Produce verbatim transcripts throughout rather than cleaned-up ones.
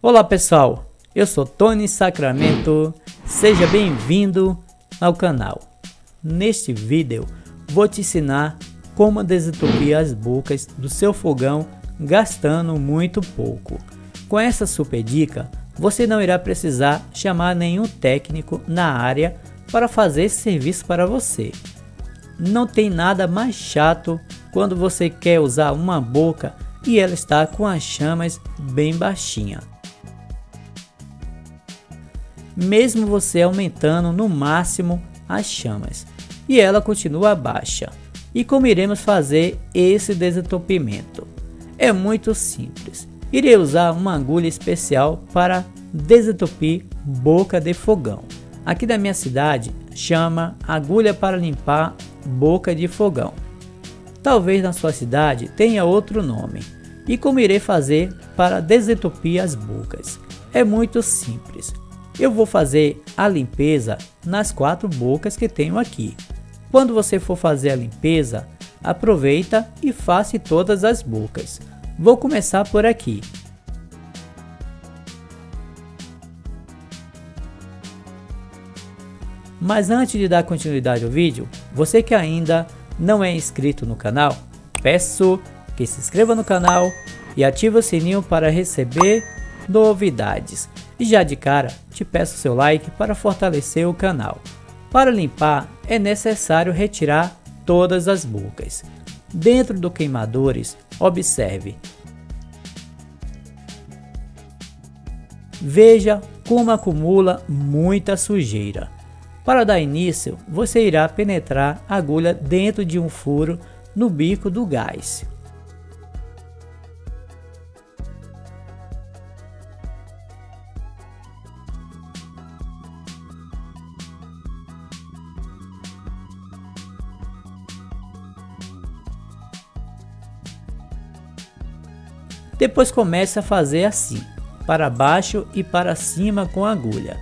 Olá pessoal, eu sou Tony Sacramento, seja bem-vindo ao canal. Neste vídeo vou te ensinar como desentupir as bocas do seu fogão gastando muito pouco. Com essa super dica, você não irá precisar chamar nenhum técnico na área para fazer esse serviço para você. Não tem nada mais chato quando você quer usar uma boca e ela está com as chamas bem baixinha. Mesmo você aumentando no máximo as chamas e ela continua baixa. E como iremos fazer esse desentupimento? É muito simples. Irei usar uma agulha especial para desentupir boca de fogão. Aqui da minha cidade chama agulha para limpar boca de fogão. Talvez na sua cidade tenha outro nome. E como irei fazer para desentupir as bocas? É muito simples. Eu vou fazer a limpeza nas quatro bocas que tenho aqui. Quando você for fazer a limpeza, aproveita e faça em todas as bocas. Vou começar por aqui. Mas antes de dar continuidade ao vídeo, você que ainda não é inscrito no canal, peço que se inscreva no canal e ative o sininho para receber novidades. E já de cara, te peço seu like para fortalecer o canal. Para limpar, é necessário retirar todas as bocas. Dentro do queimadores, observe. Veja como acumula muita sujeira. Para dar início, você irá penetrar a agulha dentro de um furo no bico do gás. Depois comece a fazer assim, para baixo e para cima com a agulha.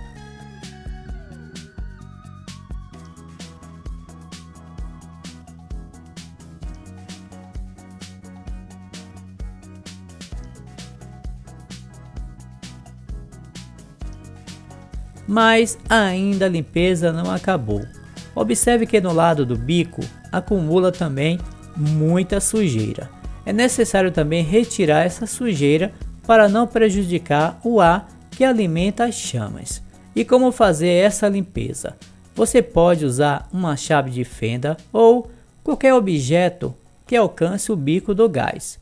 Mas ainda a limpeza não acabou. Observe que no lado do bico acumula também muita sujeira. É necessário também retirar essa sujeira para não prejudicar o ar que alimenta as chamas. E como fazer essa limpeza? Você pode usar uma chave de fenda ou qualquer objeto que alcance o bico do gás.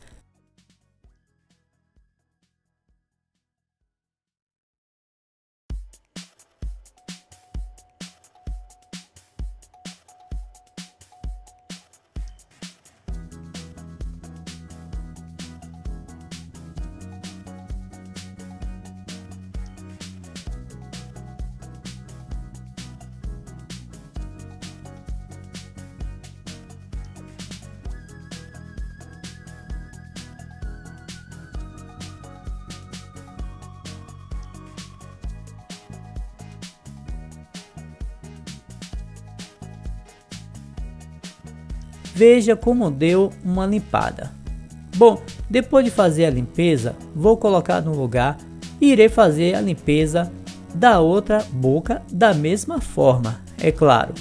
Veja como deu uma limpada. Bom, depois de fazer a limpeza, vou colocar no lugar e irei fazer a limpeza da outra boca da mesma forma, é claro.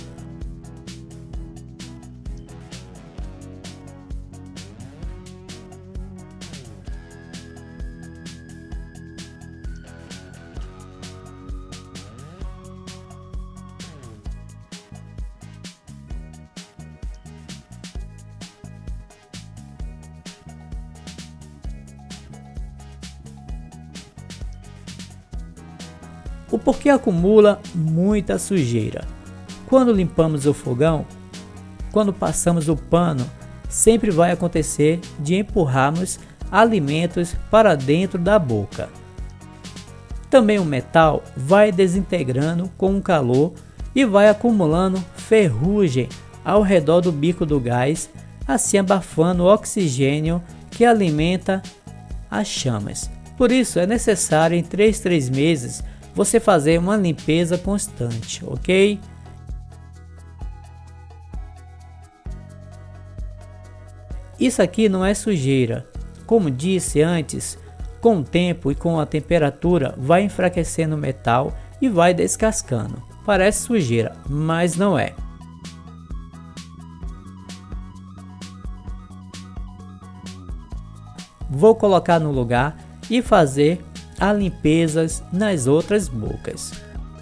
O porquê acumula muita sujeira? Quando limpamos o fogão, quando passamos o pano, sempre vai acontecer de empurrarmos alimentos para dentro da boca. Também o metal vai desintegrando com o calor e vai acumulando ferrugem ao redor do bico do gás, assim abafando o oxigênio que alimenta as chamas. Por isso é necessário em três, três meses você fazer uma limpeza constante, ok? Isso aqui não é sujeira. Como disse antes, Com o tempo e com a temperatura vai enfraquecendo o metal e vai descascando. Parece sujeira, mas não é. Vou colocar no lugar e fazer as limpezas nas outras bocas.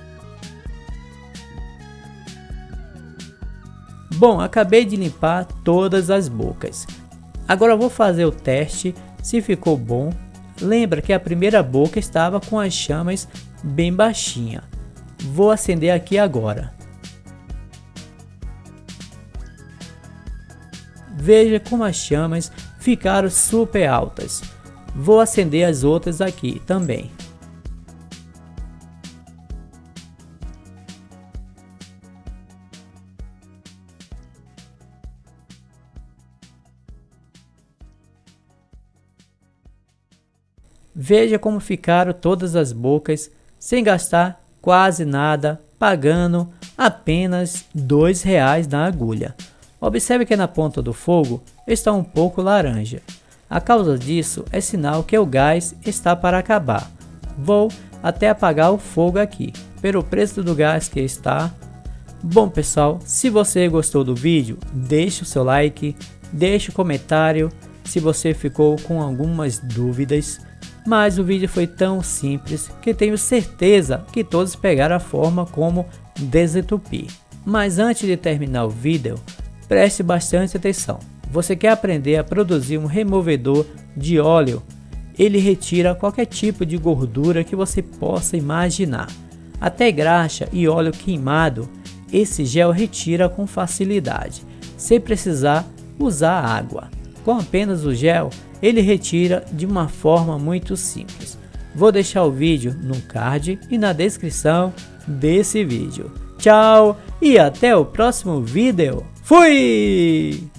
Bom, acabei de limpar todas as bocas. Agora vou fazer o teste se ficou bom. Lembra que a primeira boca estava com as chamas bem baixinha. Vou acender aqui agora. Veja como as chamas ficaram super altas. Vou acender as outras aqui também. Veja como ficaram todas as bocas sem gastar quase nada, pagando apenas dois reais na agulha. Observe que na ponta do fogo está um pouco laranja. A causa disso é sinal que o gás está para acabar. Vou até apagar o fogo aqui, pelo preço do gás que está. Bom pessoal, se você gostou do vídeo, deixe o seu like, deixe o comentário se você ficou com algumas dúvidas. Mas o vídeo foi tão simples que tenho certeza que todos pegaram a forma como desentupir. Mas antes de terminar o vídeo, preste bastante atenção. Você quer aprender a produzir um removedor de óleo? Ele retira qualquer tipo de gordura que você possa imaginar. Até graxa e óleo queimado, esse gel retira com facilidade, sem precisar usar água. Com apenas o gel, ele retira de uma forma muito simples. Vou deixar o vídeo no card e na descrição desse vídeo. Tchau e até o próximo vídeo. Fui!